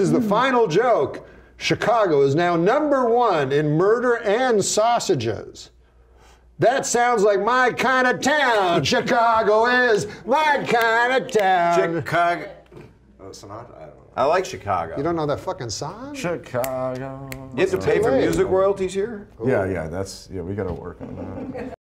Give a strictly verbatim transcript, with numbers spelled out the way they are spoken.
This is the final joke. Chicago is now number one in murder and sausages. That sounds like my kind of town. Chicago is my kind of town. Chicago. Oh, Sonata? I don't know. I like Chicago. You don't know that fucking song? Chicago. You have to pay for music royalties here? Yeah, yeah, that's, yeah, we got to work on that.